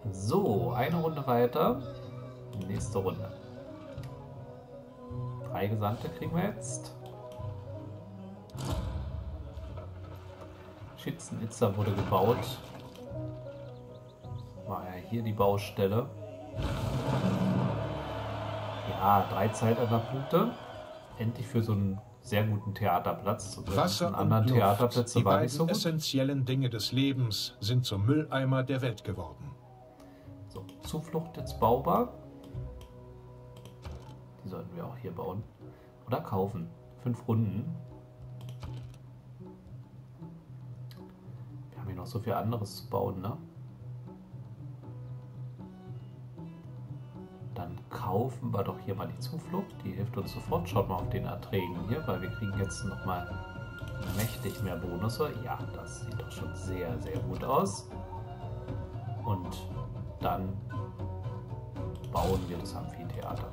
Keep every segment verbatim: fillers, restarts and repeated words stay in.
So, eine Runde weiter. Nächste Runde. Drei Gesandte kriegen wir jetzt. Schützenitzer wurde gebaut. War ja hier die Baustelle. Ja, drei Zeitalterpunkte. Endlich für so einen sehr guten Theaterplatz. Wasser und anderen Luft, Theaterplätze die war beiden nicht so gut. essentiellen Dinge des Lebens, sind zum Mülleimer der Welt geworden. So, Zuflucht jetzt baubar. Die sollten wir auch hier bauen. Oder kaufen. Fünf Runden. Wir haben hier noch so viel anderes zu bauen, ne? Dann kaufen wir doch hier mal die Zuflucht. Die hilft uns sofort. Schaut mal auf den Erträgen hier, weil wir kriegen jetzt nochmal mächtig mehr Bonusse. Ja, das sieht doch schon sehr, sehr gut aus. Und dann bauen wir das Amphitheater.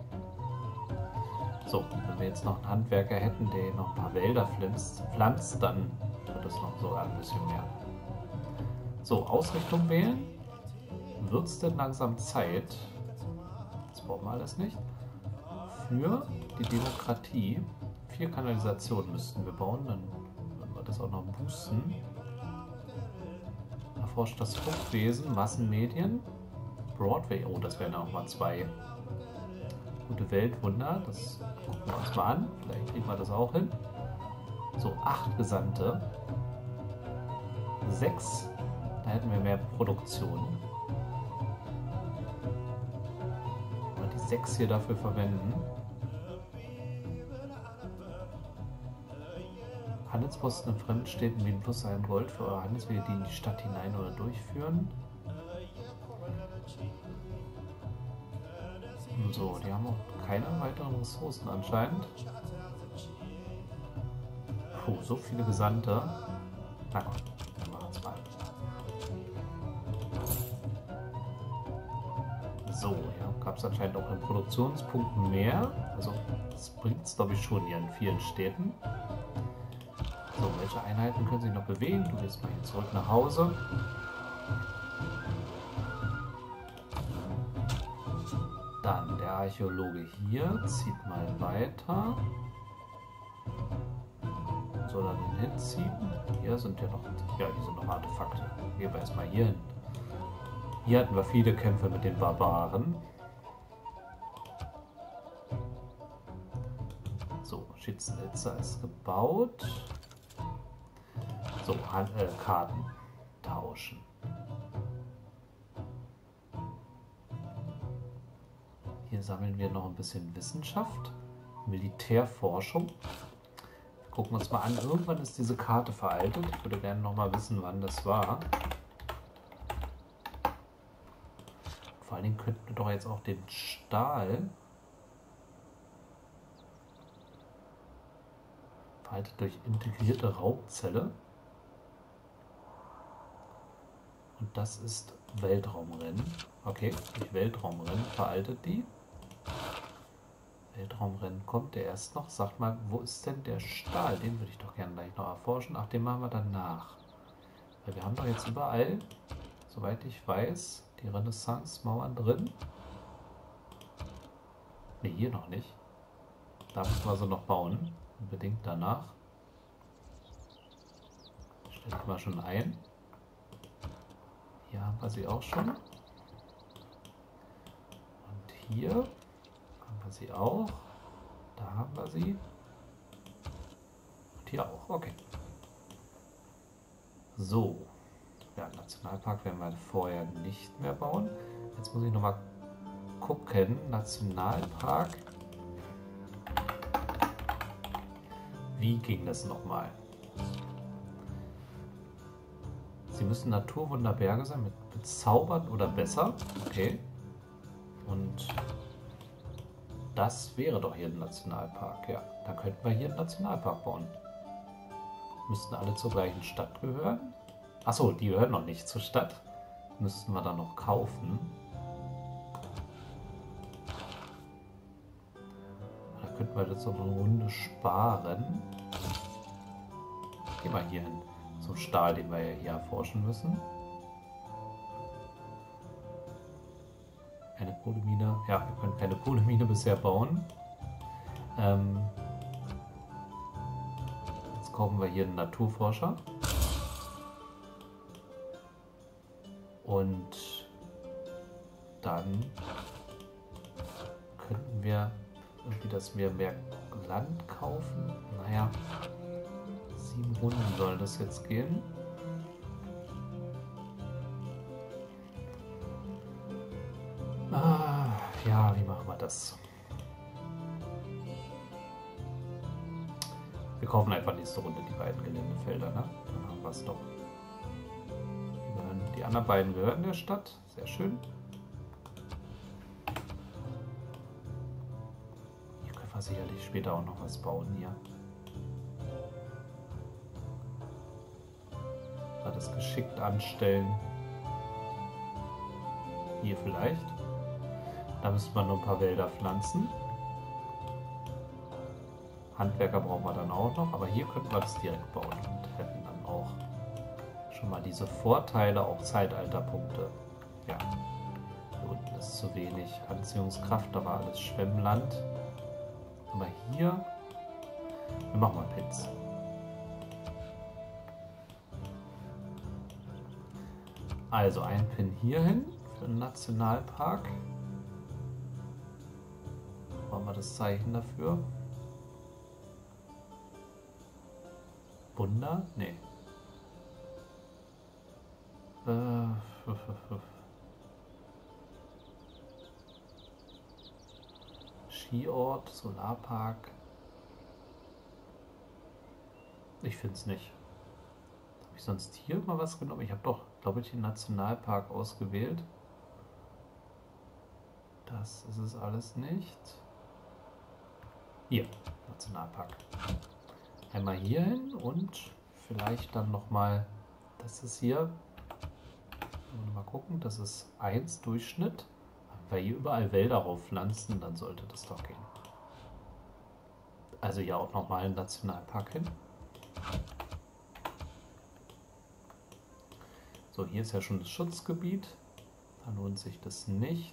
So, wenn wir jetzt noch einen Handwerker hätten, der noch ein paar Wälder pflanzt, pflanzt, dann wird es noch sogar ein bisschen mehr. So, Ausrichtung wählen. Wird es denn langsam Zeit? Das brauchen wir alles nicht. Für die Demokratie. Vier Kanalisationen müssten wir bauen, dann würden wir das auch noch boosten. Erforscht das Funkwesen, Massenmedien, Broadway. Oh, das wären auch mal zwei gute Weltwunder. Das gucken wir uns mal an. Vielleicht kriegen wir das auch hin. So, acht Gesandte. Sechs. Da hätten wir mehr Produktion. Und die sechs hier dafür verwenden. Handelsposten in Fremdstädten wie ein Plus ein Gold für eure Handelswege, die in die Stadt hinein oder durchführen. So, die haben auch keine weiteren Ressourcen anscheinend. Puh, so viele Gesandte. Na gut, dann machen wir es mal. So, ja, gab es anscheinend auch in Produktionspunkten mehr. Also, das bringt es, glaube ich, schon hier in vielen Städten. So, welche Einheiten können sich noch bewegen? Du gehst mal hier zurück nach Hause. Dann der Archäologe hier zieht mal weiter. Soll er den hinziehen? Hier sind ja noch, ja, hier sind noch Artefakte. Gehen wir erstmal hier hin. Hier hatten wir viele Kämpfe mit den Barbaren. So, Schützenitzer ist gebaut. So, äh, Karten tauschen. Hier sammeln wir noch ein bisschen Wissenschaft, Militärforschung. Wir gucken uns mal an, irgendwann ist diese Karte veraltet. Ich würde gerne noch mal wissen, wann das war. Vor allen Dingen könnten wir doch jetzt auch den Stahl veraltet durch integrierte Raumzelle. Und das ist Weltraumrennen. Okay, durch Weltraumrennen veraltet die. Weltraumrennen kommt der erst noch. Sag mal, wo ist denn der Stahl? Den würde ich doch gerne gleich noch erforschen. Ach, den machen wir danach. Weil wir haben doch jetzt überall, soweit ich weiß, die Renaissance-Mauern drin. Ne, hier noch nicht. Da müssen wir sie noch bauen. Unbedingt danach. Stelle ich mal schon ein. Hier haben wir sie auch schon. Und hier haben wir sie auch. Da haben wir sie. Und hier auch. Okay. So. Ja, Nationalpark werden wir vorher nicht mehr bauen. Jetzt muss ich noch mal gucken. Nationalpark. Wie ging das nochmal? Sie müssen Naturwunderberge sein, mit bezaubern oder besser. Okay. Und das wäre doch hier ein Nationalpark. Ja, dann könnten wir hier einen Nationalpark bauen. Müssten alle zur gleichen Stadt gehören. Achso, die gehören noch nicht zur Stadt. Müssten wir dann noch kaufen. Da könnten wir jetzt noch eine Runde sparen. Gehen wir hier hin. Zum Stahl, den wir ja hier erforschen müssen. Eine Kohlemine. Ja, wir können keine Kohlemine bisher bauen. Ähm, jetzt kaufen wir hier einen Naturforscher. Und dann könnten wir irgendwie, dass wir mehr Land kaufen. Naja, sieben Runden soll das jetzt gehen. Ah, ja, wie machen wir das? Wir kaufen einfach nächste Runde die beiden Geländefelder, ne? Dann haben wir es doch. Die anderen beiden gehören der Stadt. Sehr schön. Hier können wir sicherlich später auch noch was bauen hier. Mal das geschickt anstellen. Hier vielleicht. Da müsste man nur ein paar Wälder pflanzen. Handwerker brauchen wir dann auch noch, aber hier könnten wir das direkt bauen und hätten dann auch schon mal diese Vorteile, auch Zeitalterpunkte. Ja, hier unten ist zu wenig Anziehungskraft, da war alles Schwemmland. Aber hier, wir machen mal Pins. Also ein Pin hierhin für den Nationalpark. Machen wir das Zeichen dafür. Wunder? Nee. Äh, Skiort, Solarpark. Ich finde es nicht. Habe ich sonst hier mal was genommen? Ich habe doch, glaube ich, den Nationalpark ausgewählt. Das ist es alles nicht. Hier, Nationalpark. Einmal hier hin und vielleicht dann nochmal, das ist hier, mal gucken, das ist eins Durchschnitt. Wenn wir hier überall Wälder raufpflanzen, dann sollte das doch gehen. Also hier auch nochmal ein Nationalpark hin. So, hier ist ja schon das Schutzgebiet. Da lohnt sich das nicht.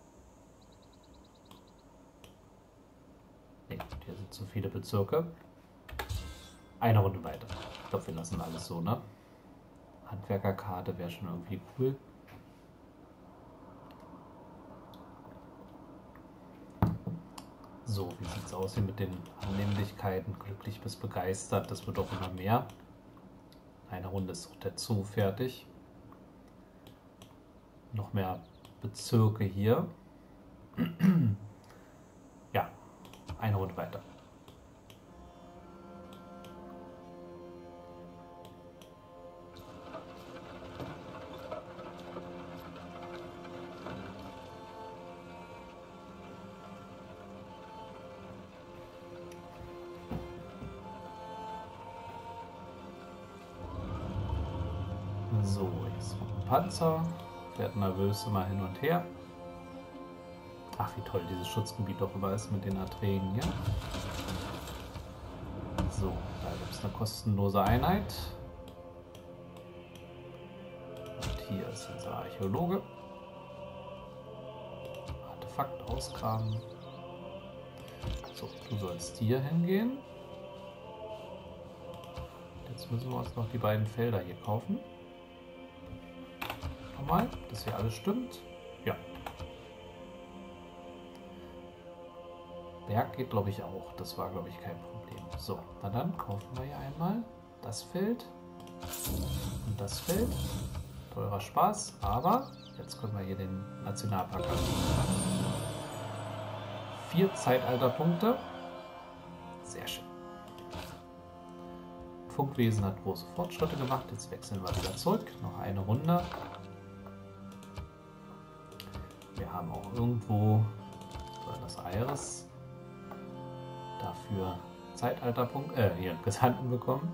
Ne, hier sind zu viele Bezirke. Eine Runde weiter. Ich glaube, wir lassen alles so, ne? Handwerkerkarte wäre schon irgendwie cool. So, wie sieht es aus hier mit den Annehmlichkeiten? Glücklich bis begeistert, das wird auch immer mehr. Eine Runde ist auch der Zoo fertig. Noch mehr Bezirke hier. Ja, eine Runde weiter. So, jetzt noch ein Panzer. Fährt nervös immer hin und her. Ach, wie toll dieses Schutzgebiet doch immer ist mit den Erträgen hier. So, da gibt es eine kostenlose Einheit. Und hier ist unser Archäologe. Artefakt ausgraben. So, du sollst hier hingehen. Jetzt müssen wir uns noch die beiden Felder hier kaufen. Mal, dass hier alles stimmt. Ja. Berg geht, glaube ich, auch. Das war, glaube ich, kein Problem. So, na dann kaufen wir hier einmal das Feld und das Feld. Teurer Spaß, aber jetzt können wir hier den Nationalpark anbieten. Vier Zeitalterpunkte. Sehr schön. Funkwesen hat große Fortschritte gemacht. Jetzt wechseln wir wieder zurück. Noch eine Runde. Wir haben auch irgendwo das Aires dafür Zeitalterpunkt, äh, hier Gesandten bekommen.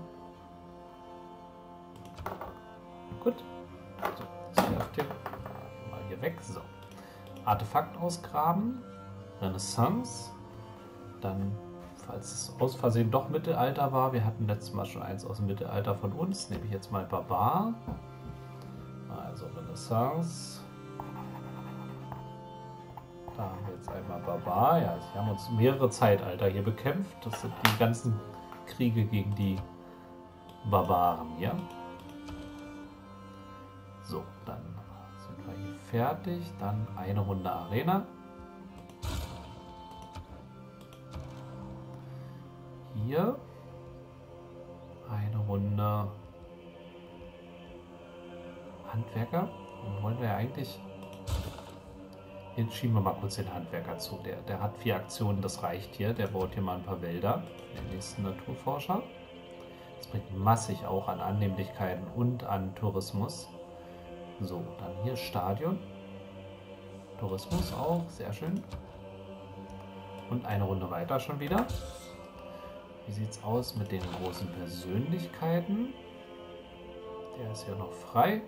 Gut. So, das läuft hier mal hier weg. So. Artefakt ausgraben. Renaissance. Dann, falls es aus Versehen doch Mittelalter war, wir hatten letztes Mal schon eins aus dem Mittelalter von uns, nehme ich jetzt mal Barbar. Also Renaissance. Da haben wir jetzt einmal Barbar. Ja, sie haben uns mehrere Zeitalter hier bekämpft. Das sind die ganzen Kriege gegen die Barbaren hier. So, dann sind wir hier fertig. Dann eine Runde Arena. Hier eine Runde Handwerker. Und wollen wir ja eigentlich... Jetzt schieben wir mal kurz den Handwerker zu. Der, der hat vier Aktionen, das reicht hier. Der baut hier mal ein paar Wälder. Den nächsten Naturforscher. Das bringt massig auch an Annehmlichkeiten und an Tourismus. So, dann hier Stadion. Tourismus auch, sehr schön. Und eine Runde weiter schon wieder. Wie sieht es aus mit den großen Persönlichkeiten? Der ist ja noch frei.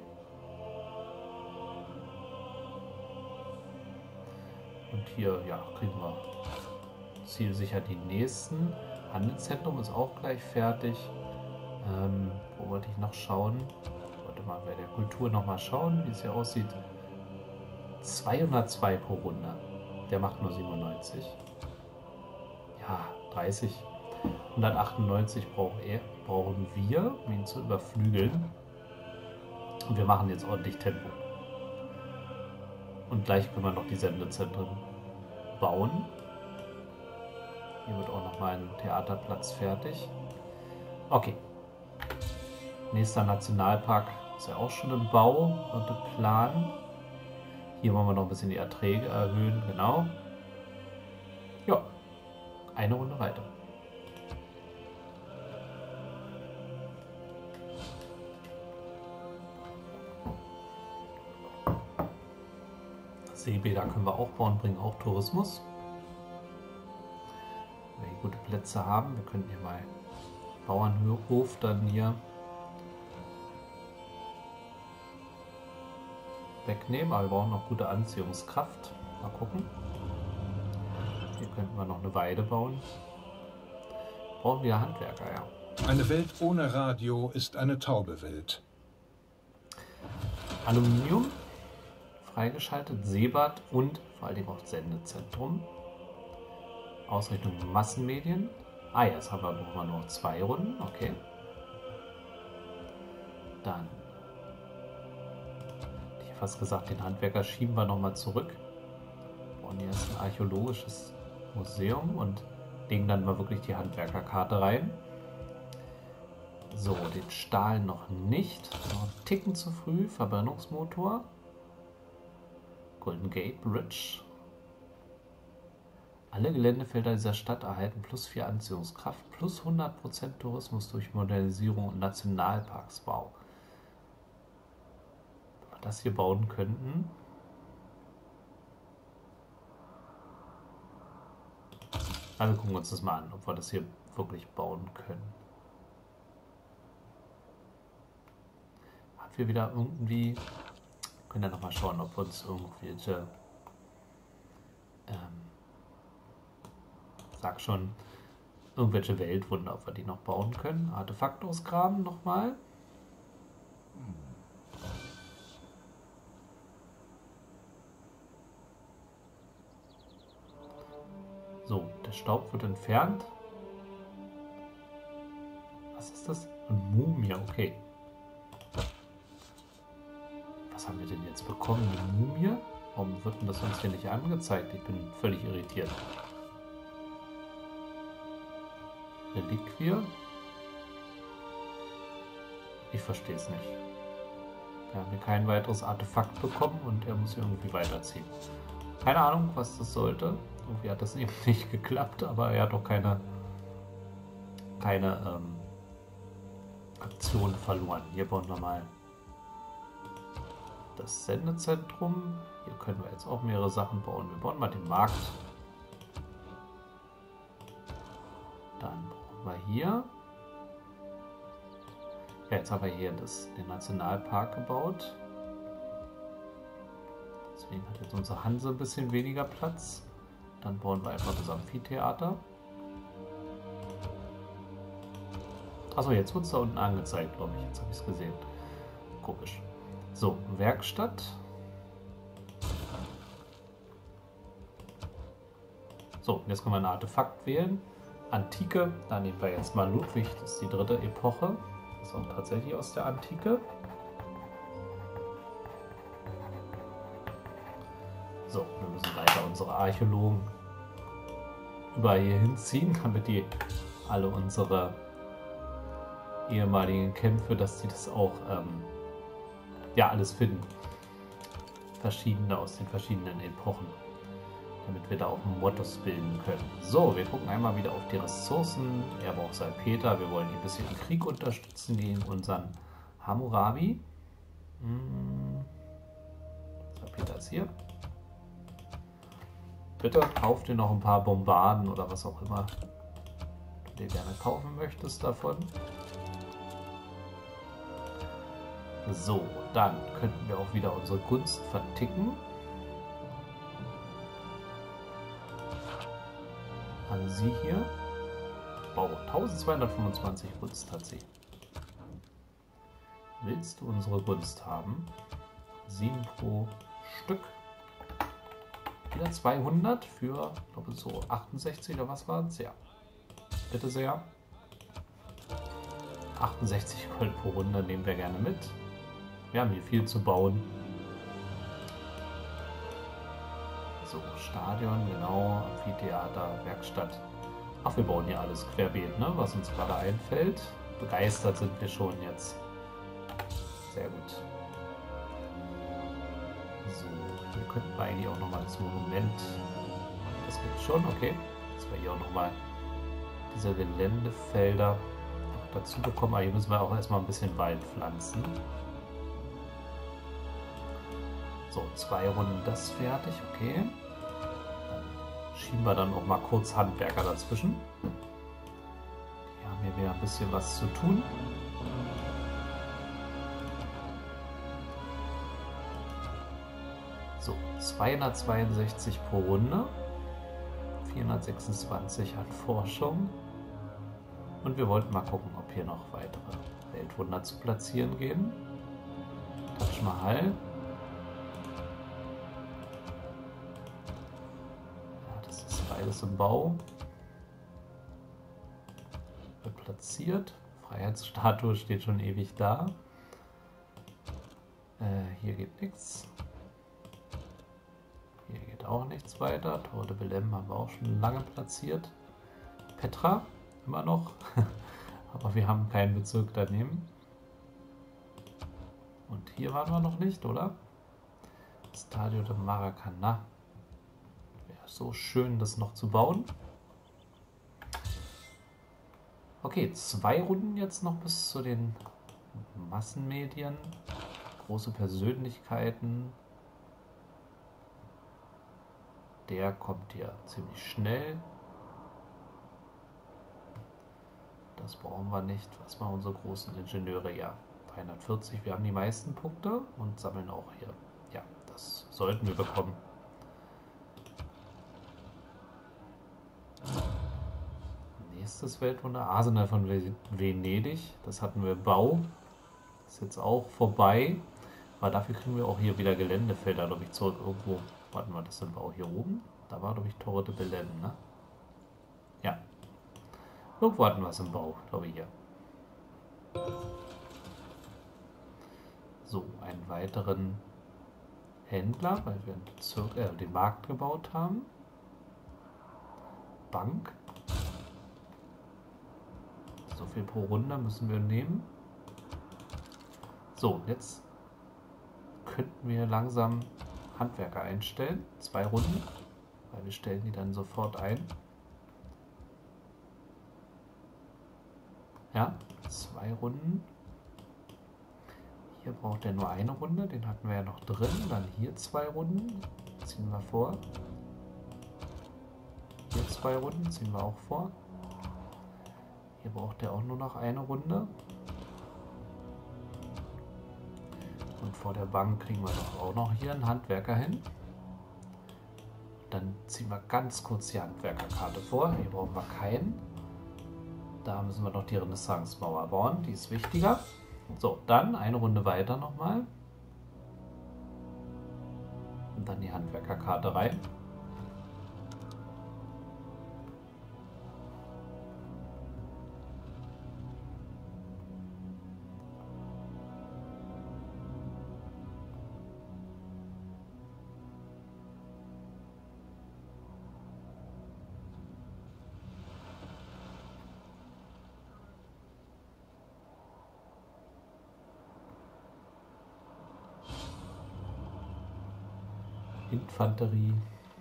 Und hier, ja, kriegen wir zielsicher die nächsten. Handelszentrum ist auch gleich fertig. Ähm, wo wollte ich noch schauen? Ich wollte mal bei der Kultur noch mal schauen, wie es hier aussieht. zweihundertzwei pro Runde. Der macht nur siebenundneunzig. Ja, dreißig. hundertachtundneunzig braucht er, brauchen wir, um ihn zu überflügeln. Und wir machen jetzt ordentlich Tempo. Und gleich können wir noch die Sendezentren bauen. Hier wird auch noch mal ein Theaterplatz fertig. Okay. Nächster Nationalpark ist ja auch schon im Bau und im Plan. Hier wollen wir noch ein bisschen die Erträge erhöhen. Genau. Ja. Eine Runde weiter. Seebäder können wir auch bauen, bringen auch Tourismus. Wenn wir hier gute Plätze haben, wir könnten hier mal Bauernhof dann hier wegnehmen, aber wir brauchen noch gute Anziehungskraft. Mal gucken. Hier könnten wir noch eine Weide bauen. Brauchen wir Handwerker, ja. Eine Welt ohne Radio ist eine taube Welt. Aluminium freigeschaltet, Seebad und vor allem auch Sendezentrum. Ausrichtung Massenmedien. Ah ja, jetzt haben wir, brauchen wir noch zwei Runden, okay. Dann, ich hätte fast gesagt, den Handwerker schieben wir nochmal zurück. Und hier ist ein archäologisches Museum und legen dann mal wirklich die Handwerkerkarte rein. So, den Stahl noch nicht. Noch einen Ticken zu früh. Verbrennungsmotor. Golden Gate Bridge. Alle Geländefelder dieser Stadt erhalten plus vier Anziehungskraft, plus hundert Prozent Tourismus durch Modernisierung und Nationalparksbau. Wenn wir das hier bauen könnten. Also gucken wir uns das mal an, ob wir das hier wirklich bauen können. Haben wir wieder irgendwie... Wir können ja nochmal schauen, ob uns irgendwelche, ähm, sag schon, irgendwelche Weltwunder, ob wir die noch bauen können. Artefakt ausgraben nochmal. So, der Staub wird entfernt. Was ist das? Eine Mumie, okay. Was haben wir denn jetzt bekommen? Eine Mumie? Warum wird denn das uns hier nicht angezeigt? Ich bin völlig irritiert. Reliquie? Ich verstehe es nicht. Wir haben hier kein weiteres Artefakt bekommen und er muss hier irgendwie weiterziehen. Keine Ahnung, was das sollte. Irgendwie hat das eben nicht geklappt, aber er hat auch keine, keine ähm, Aktion verloren. Hier bauen wir mal das Sendezentrum. Hier können wir jetzt auch mehrere Sachen bauen. Wir bauen mal den Markt. Dann brauchen wir hier. Ja, jetzt haben wir hier das, den Nationalpark gebaut. Deswegen hat jetzt unsere Hanse ein bisschen weniger Platz. Dann bauen wir einfach das Amphitheater. Achso, jetzt wird es da unten angezeigt, glaube ich. Jetzt habe ich es gesehen. Komisch. So, Werkstatt. So, jetzt können wir ein Artefakt wählen. Antike, da nehmen wir jetzt mal Ludwig, das ist die dritte Epoche. Das ist auch tatsächlich aus der Antike. So, wir müssen weiter unsere Archäologen überall hier hinziehen, damit die alle unsere ehemaligen Kämpfe, dass sie das auch ähm, ja alles finden. Verschiedene aus den verschiedenen Epochen, damit wir da auch Mottos bilden können. So, wir gucken einmal wieder auf die Ressourcen. Er braucht Salpeter. Wir wollen hier ein bisschen den Krieg unterstützen gegen unseren Hammurabi. Hm. Salpeter ist hier. Bitte kauf dir noch ein paar Bombarden oder was auch immer du dir gerne kaufen möchtest davon. So, dann könnten wir auch wieder unsere Gunst verticken. An sie hier. Wow, eintausendzweihundertfünfundzwanzig Gunst hat sie. Willst du unsere Gunst haben? sieben pro Stück. Wieder zweihundert für, ich glaube so achtundsechzig oder was war es? Ja. Bitte sehr. achtundsechzig Gold pro Runde nehmen wir gerne mit. Wir haben hier viel zu bauen. So, Stadion, genau, Amphitheater, Werkstatt. Ach, wir bauen hier alles querbeet, ne? Was uns gerade einfällt. Begeistert sind wir schon jetzt. Sehr gut. So, hier könnten wir eigentlich auch nochmal das Monument. Das gibt es schon, okay. Dass wir hier auch nochmal diese Geländefelder dazu bekommen. Aber hier müssen wir auch erstmal ein bisschen Wald pflanzen. So, zwei Runden das fertig, okay. Dann schieben wir dann auch mal kurz Handwerker dazwischen. Die haben hier wieder ein bisschen was zu tun. So, zweihundertzweiundsechzig pro Runde. vierhundertsechsundzwanzig an Forschung. Und wir wollten mal gucken, ob hier noch weitere Weltwunder zu platzieren gehen. Taj Mahal. Beides im Bau. Wird platziert. Freiheitsstatue steht schon ewig da. Äh, hier geht nichts. Hier geht auch nichts weiter. Tour de Belém haben wir auch schon lange platziert. Petra immer noch. Aber wir haben keinen Bezirk daneben. Und hier waren wir noch nicht, oder? Stadio de Maracanã. So schön, das noch zu bauen. Okay, zwei Runden jetzt noch bis zu den Massenmedien. Große Persönlichkeiten. Der kommt hier ziemlich schnell. Das brauchen wir nicht. Was machen unsere großen Ingenieure? Ja, dreihundertvierzig. Wir haben die meisten Punkte und sammeln auch hier. Ja, das sollten wir bekommen. Nächstes Weltwunder, Arsenal von Venedig, das hatten wir Bau, ist jetzt auch vorbei, aber dafür kriegen wir auch hier wieder Geländefelder, glaube ich, zurück irgendwo. Warten wir, das im Bau hier oben, da war, glaube ich, Torre de Belém, ne? Ja, irgendwo hatten wir es im Bau, glaube ich, hier. So, einen weiteren Händler, weil wir einen Bezirk, äh, den Markt gebaut haben. Bank. So viel pro Runde müssen wir nehmen. So, jetzt könnten wir langsam Handwerker einstellen. Zwei Runden, weil wir stellen die dann sofort ein. Ja, zwei Runden. Hier braucht er nur eine Runde, den hatten wir ja noch drin. Dann hier zwei Runden, ziehen wir vor. Hier zwei Runden, ziehen wir auch vor. Hier braucht er auch nur noch eine Runde. Und vor der Bank kriegen wir doch auch noch hier einen Handwerker hin. Dann ziehen wir ganz kurz die Handwerkerkarte vor. Hier brauchen wir keinen. Da müssen wir noch die Renaissance-Mauer bauen. Die ist wichtiger. So, dann eine Runde weiter nochmal. Und dann die Handwerkerkarte rein. Infanterie.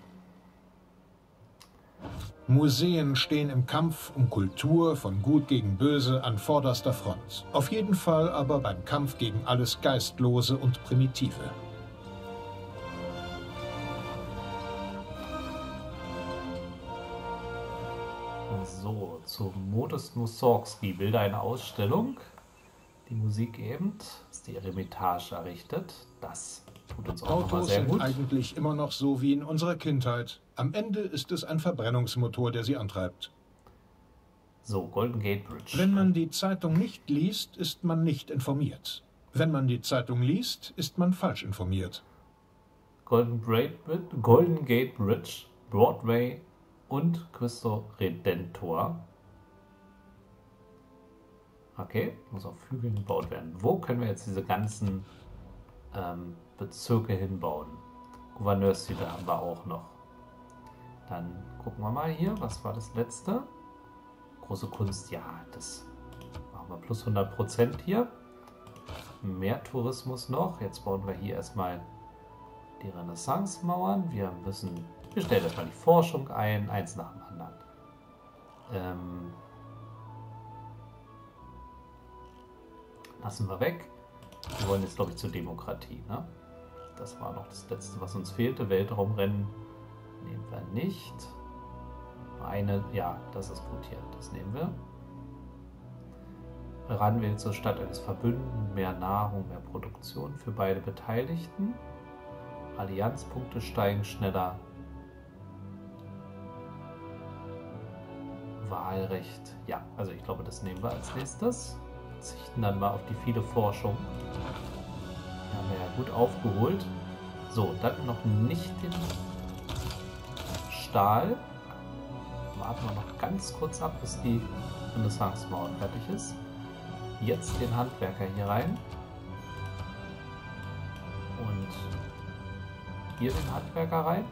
Museen stehen im Kampf um Kultur von Gut gegen Böse an vorderster Front. Auf jeden Fall aber beim Kampf gegen alles Geistlose und Primitive. So, zum Modest Mussorgsky. Bilder eine Ausstellung. Die Musik eben ist die Eremitage errichtet. Das tut uns auch nochmal Autos sehr sind gut. eigentlich immer noch so wie in unserer Kindheit. Am Ende ist es ein Verbrennungsmotor, der sie antreibt. So, Golden Gate Bridge. Wenn man die Zeitung nicht liest, ist man nicht informiert. Wenn man die Zeitung liest, ist man falsch informiert. Golden, Bra- Golden Gate Bridge, Broadway und Cristo Redentor. Okay, muss auf Flügeln gebaut werden. Wo können wir jetzt diese ganzen ähm, Bezirke hinbauen? Gouverneurstitel haben wir auch noch. Dann gucken wir mal hier, was war das letzte? Große Kunst, ja, das machen wir plus hundert Prozent hier. Mehr Tourismus noch. Jetzt bauen wir hier erstmal die Renaissance-Mauern. Wir müssen, wir stellen erstmal die Forschung ein, eins nach dem anderen. Ähm, lassen wir weg. Wir wollen jetzt, glaube ich, zur Demokratie. Ne? Das war noch das Letzte, was uns fehlte. Weltraumrennen nehmen wir nicht. Eine, ja, das ist gut hier. Das nehmen wir. Ranwählt zur Stadt eines Verbündeten, mehr Nahrung, mehr Produktion für beide Beteiligten. Allianzpunkte steigen schneller. Wahlrecht, ja, also ich glaube, das nehmen wir als nächstes. Verzichten dann mal auf die viele Forschung. Die haben wir ja gut aufgeholt. So, dann noch nicht den Stahl. Warten wir noch ganz kurz ab, bis die Renaissance-Mauer fertig ist. Jetzt den Handwerker hier rein. Und hier den Handwerker rein.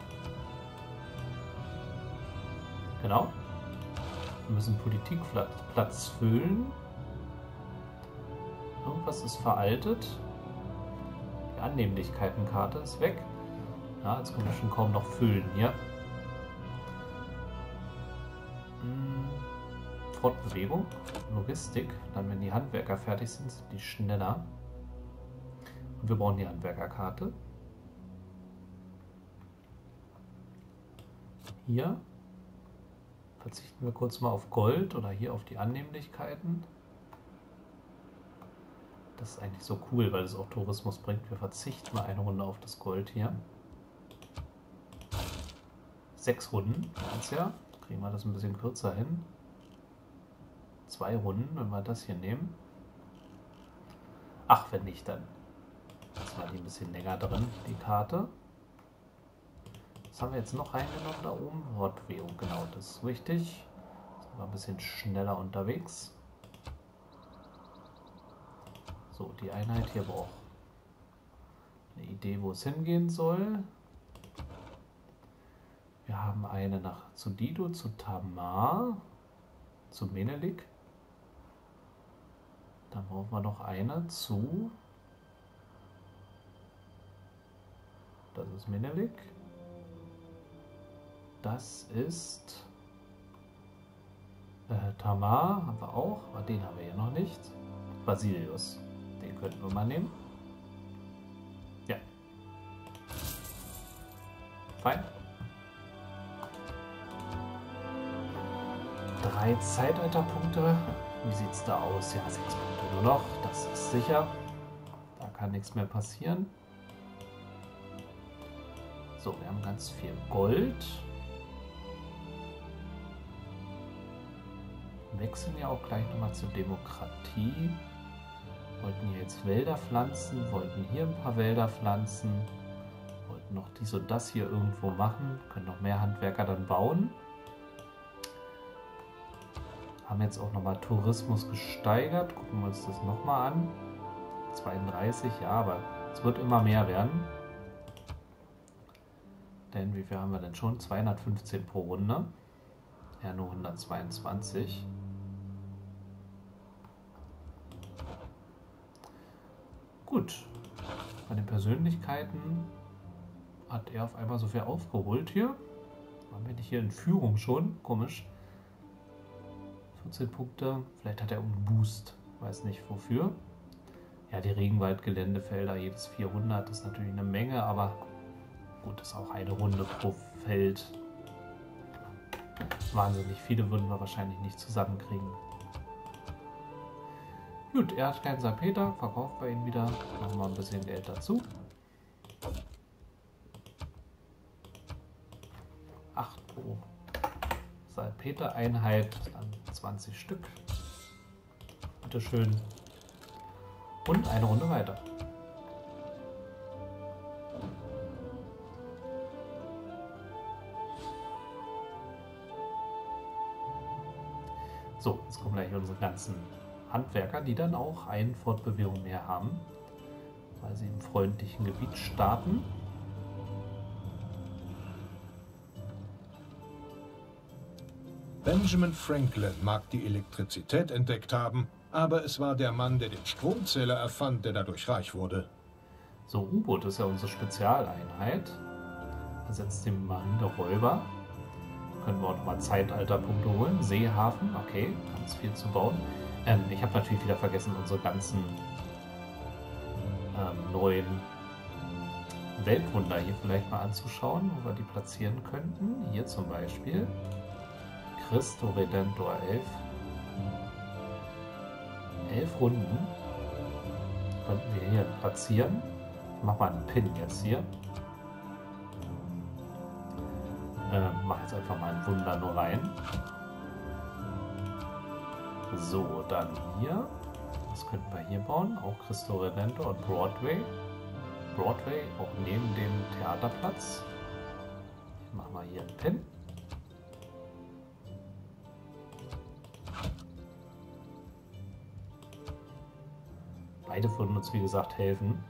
Genau. Wir müssen Politikplatz füllen. Irgendwas ist veraltet. Die Annehmlichkeitenkarte ist weg. Ja, jetzt können wir schon kaum noch füllen hier. Fortbewegung, Logistik, dann wenn die Handwerker fertig sind, sind die schneller. Und wir brauchen die Handwerkerkarte. Hier verzichten wir kurz mal auf Gold oder hier auf die Annehmlichkeiten. Das ist eigentlich so cool, weil es auch Tourismus bringt. Wir verzichten mal eine Runde auf das Gold hier. Sechs Runden, ja, kriegen wir das ein bisschen kürzer hin. Zwei Runden, wenn wir das hier nehmen. Ach, wenn nicht, dann lassen wir die ein bisschen länger drin, die Karte. Was haben wir jetzt noch reingenommen da oben? Fortbewegung, genau, das ist richtig. Sind wir ein bisschen schneller unterwegs. So, die Einheit hier braucht eine Idee, wo es hingehen soll. Wir haben eine nach zu Dido, zu Tamar, zu Menelik. Dann brauchen wir noch eine zu, das ist Menelik, das ist äh, Tamar, haben wir auch, aber den haben wir hier noch nicht. Basilius, den könnten wir mal nehmen. Ja. Fein. Drei Zeitalterpunkte. Wie sieht es da aus? Ja, sechs Punkte nur noch. Das ist sicher. Da kann nichts mehr passieren. So, wir haben ganz viel Gold. Wir wechseln ja auch gleich nochmal zur Demokratie. Wollten hier jetzt Wälder pflanzen, wollten hier ein paar Wälder pflanzen, wollten noch dies und das hier irgendwo machen, können noch mehr Handwerker dann bauen. Haben jetzt auch nochmal Tourismus gesteigert. Gucken wir uns das nochmal an. zweiunddreißig, ja, aber es wird immer mehr werden. Denn wie viel haben wir denn schon? zweihundertfünfzehn pro Runde. Ja, nur hundertzweiundzwanzig. Gut. Bei den Persönlichkeiten hat er auf einmal so viel aufgeholt hier? Dann bin ich hier in Führung schon. Komisch. vierzehn Punkte. Vielleicht hat er einen Boost. Weiß nicht wofür. Ja, die Regenwaldgeländefelder, jedes vierhundert ist natürlich eine Menge, aber gut, ist auch eine Runde pro Feld. Wahnsinnig viele würden wir wahrscheinlich nicht zusammenkriegen. Gut, er hat keinen Salpeter, verkauft bei ihm wieder. Machen wir ein bisschen Geld dazu. acht pro Salpeter-Einheit, dann zwanzig Stück. Bitteschön. Und eine Runde weiter. So, jetzt kommen gleich unsere ganzen Handwerker, die dann auch eine Fortbewegung mehr haben, weil sie im freundlichen Gebiet starten. Benjamin Franklin mag die Elektrizität entdeckt haben, aber es war der Mann, der den Stromzähler erfand, der dadurch reich wurde. So, U-Boot ist ja unsere Spezialeinheit. Ersetzt den Marineräuber. Können wir auch nochmal Zeitalterpunkte holen. Seehafen, okay, ganz viel zu bauen. Ähm, ich habe natürlich wieder vergessen, unsere ganzen ähm, neuen Weltwunder hier vielleicht mal anzuschauen, wo wir die platzieren könnten. Hier zum Beispiel Christo Redentor elf. elf Runden könnten wir hier platzieren. Ich mache mal einen Pin jetzt hier. Ähm, mache jetzt einfach mal ein Wunder nur rein. So, dann hier. Was könnten wir hier bauen? Auch Christo Redentor und Broadway. Broadway auch neben dem Theaterplatz. Ich mache mal hier einen Pin. Beide würden uns, wie gesagt, helfen.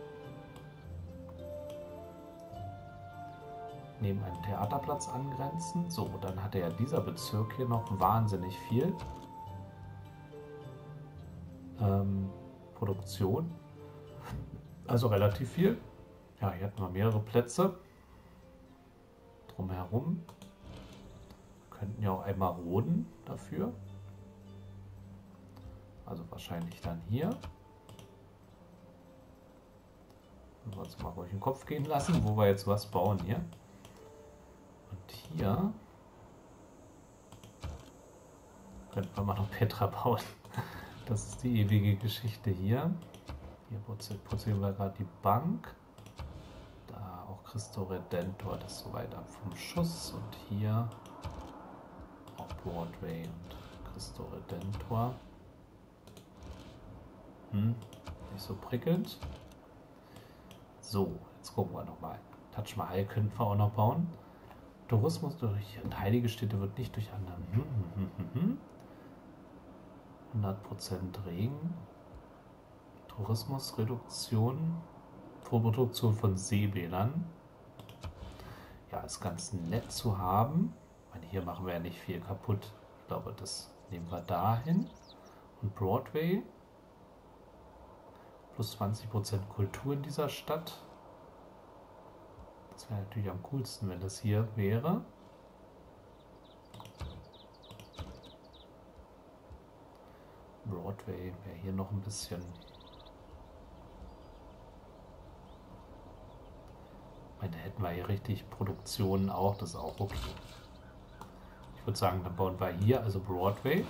Neben einem Theaterplatz angrenzen. So, dann hatte ja dieser Bezirk hier noch wahnsinnig viel ähm, Produktion. Also relativ viel. Ja, hier hatten wir mehrere Plätze drumherum. Wir könnten ja auch einmal roden dafür. Also wahrscheinlich dann hier. Wenn wir uns mal ruhig den Kopf gehen lassen, wo wir jetzt was bauen hier. Und hier könnten wir mal noch Petra bauen. Das ist die ewige Geschichte hier. Hier putzieren wir gerade die Bank. Da auch Christo Redentor, das ist so weit ab vom Schuss. Und hier auch Broadway und Christo Redentor. Hm, nicht so prickelnd. So, jetzt gucken wir nochmal. Taj Mahal könnten wir auch noch bauen. Tourismus durch und heilige Städte wird nicht durch andere. Hm, hm, hm, hm. hundert Prozent Regen. Tourismusreduktion. Vorproduktion von Seebädern. Ja, ist ganz nett zu haben. Ich meine, hier machen wir ja nicht viel kaputt. Ich glaube, das nehmen wir dahin. Und Broadway. Plus zwanzig Prozent Kultur in dieser Stadt. Das wäre natürlich am coolsten, wenn das hier wäre. Broadway wäre hier noch ein bisschen. Ich meine, da hätten wir hier richtig Produktionen auch, das ist auch okay. Ich würde sagen, dann bauen wir hier also Broadway.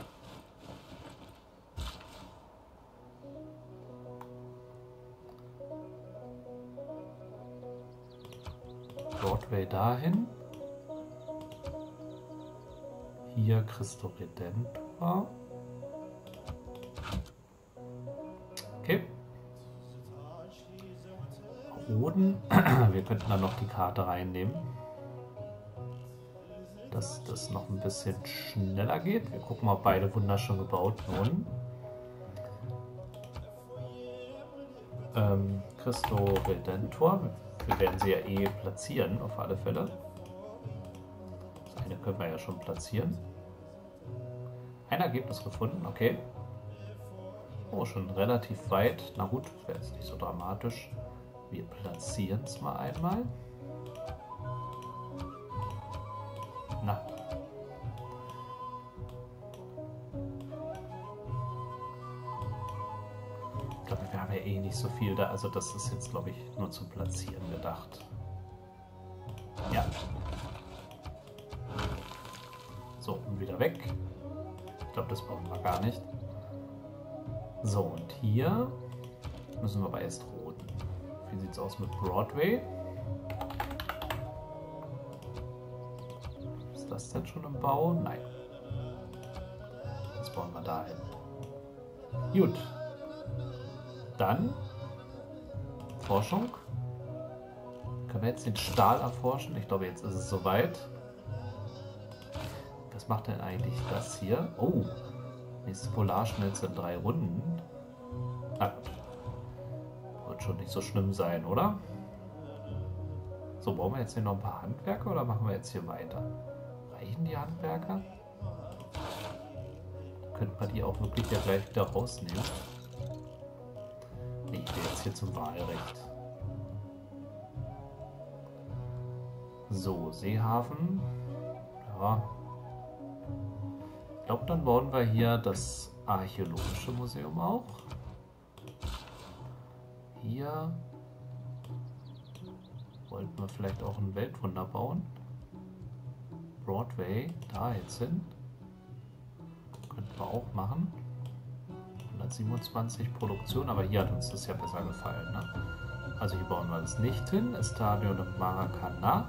Broadway dahin. Hier Christo Redentor. Okay. Roden. Wir könnten dann noch die Karte reinnehmen, dass das noch ein bisschen schneller geht. Wir gucken mal, ob beide Wunder schon gebaut wurden. Ähm, Christo Redentor. Wir werden sie ja eh platzieren, auf alle Fälle. Das eine können wir ja schon platzieren. Ein Ergebnis gefunden, okay. Oh, schon relativ weit. Na gut, das wäre jetzt nicht so dramatisch. Wir platzieren es mal einmal. Na. Ich glaube, wir haben ja eh nicht so viel da. Also das ist jetzt, glaube ich, nur zum Platzieren gedacht. Ja. So, und wieder weg. Ich glaube, das brauchen wir gar nicht. So, und hier müssen wir aber erst roten. Wie sieht es aus mit Broadway? Ist das denn schon im Bau? Nein. Das bauen wir da hin. Gut. Dann Forschung. Können wir jetzt den Stahl erforschen? Ich glaube, jetzt ist es soweit. Was macht denn eigentlich das hier? Oh, nächste Polarschmelze in drei Runden. Na gut. Wird schon nicht so schlimm sein, oder? So, brauchen wir jetzt hier noch ein paar Handwerker oder machen wir jetzt hier weiter? Reichen die Handwerker? Könnte man die auch wirklich ja gleich wieder rausnehmen. Nee, ich will jetzt hier zum Wahlrecht. So, Seehafen. Ja. Ich glaube, dann bauen wir hier das Archäologische Museum auch. Hier wollten wir vielleicht auch ein Weltwunder bauen. Broadway, da jetzt hin. Könnten wir auch machen. hundertsiebenundzwanzig Produktion, aber hier hat uns das ja besser gefallen. Ne? Also hier bauen wir das nicht hin. Estadio de Maracanã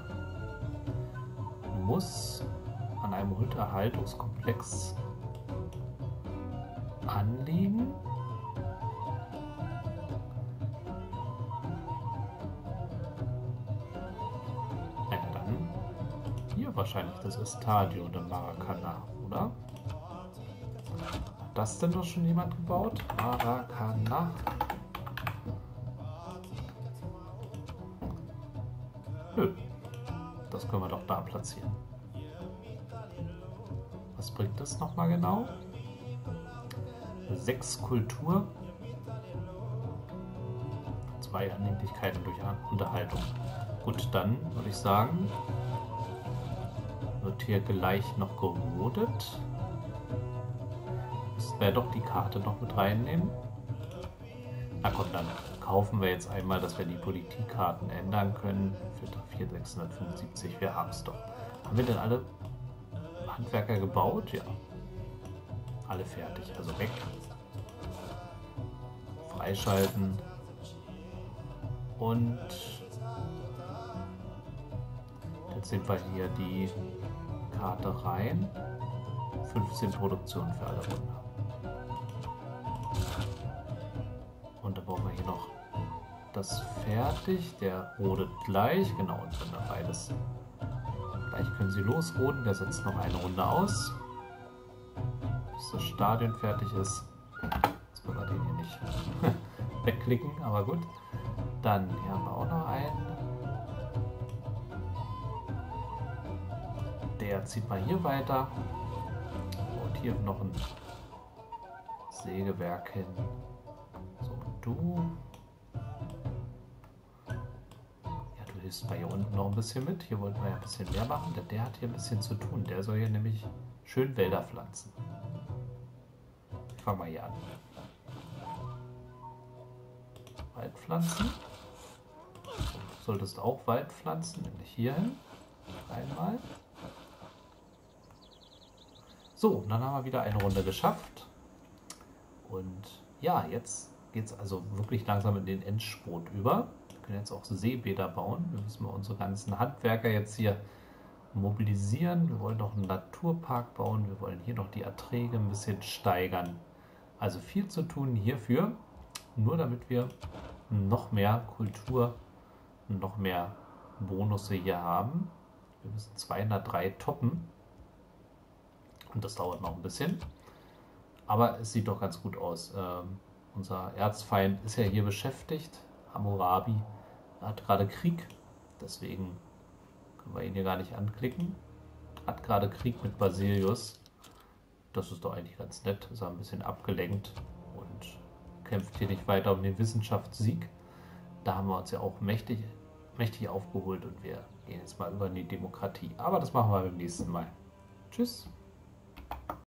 muss an einem Unterhaltungskomplex anliegen. Ja, dann hier wahrscheinlich das Estadio de Maracanã, oder? Hat das denn doch schon jemand gebaut? Maracanã. Nö. Das können wir doch da platzieren. Was bringt das nochmal genau? Sechs Kultur. Zwei Annehmlichkeiten durch Unterhaltung. Gut, dann würde ich sagen, wird hier gleich noch gerodet. Müssten wir doch die Karte noch mit reinnehmen. Na komm, dann kaufen wir jetzt einmal, dass wir die Politikkarten ändern können. Für vier sechshundertfünfundsiebzig, wir haben es doch. Haben wir denn alle Handwerker gebaut? Ja. Alle fertig, also weg. Freischalten. Und jetzt sind wir hier die Karte rein. fünfzehn Produktionen für alle Wunder. Und dann brauchen wir hier noch das fertig. Der rodet gleich. Genau, und wenn dann beides. Gleich können sie losroden. Der setzt noch eine Runde aus. Bis das Stadion fertig ist. Jetzt können wir den hier nicht wegklicken, aber gut. Dann hier haben wir auch noch einen. Der zieht mal hier weiter. Und hier noch ein Sägewerk hin. So, und du. Ja, du hilfst mal hier unten noch ein bisschen mit. Hier wollten wir ja ein bisschen mehr machen, denn der hat hier ein bisschen zu tun. Der soll hier nämlich schön Wälder pflanzen. Ich fange mal hier an. Wald pflanzen. Du solltest auch Wald pflanzen, nämlich hier hin. Einmal. So, und dann haben wir wieder eine Runde geschafft. Und ja, jetzt geht es also wirklich langsam in den Endspurt über. Wir können jetzt auch Seebäder bauen. Wir müssen mal unsere ganzen Handwerker jetzt hier mobilisieren. Wir wollen noch einen Naturpark bauen. Wir wollen hier noch die Erträge ein bisschen steigern. Also viel zu tun hierfür, nur damit wir noch mehr Kultur, noch mehr Bonusse hier haben. Wir müssen zweihundertdrei toppen. Und das dauert noch ein bisschen. Aber es sieht doch ganz gut aus. Ähm, unser Erzfeind ist ja hier beschäftigt. Hammurabi hat gerade Krieg. Deswegen können wir ihn hier gar nicht anklicken. Hat gerade Krieg mit Basilius. Das ist doch eigentlich ganz nett. Ist er ein bisschen abgelenkt und kämpft hier nicht weiter um den Wissenschaftssieg. Da haben wir uns ja auch mächtig, mächtig aufgeholt und wir gehen jetzt mal über in die Demokratie. Aber das machen wir beim nächsten Mal. Tschüss.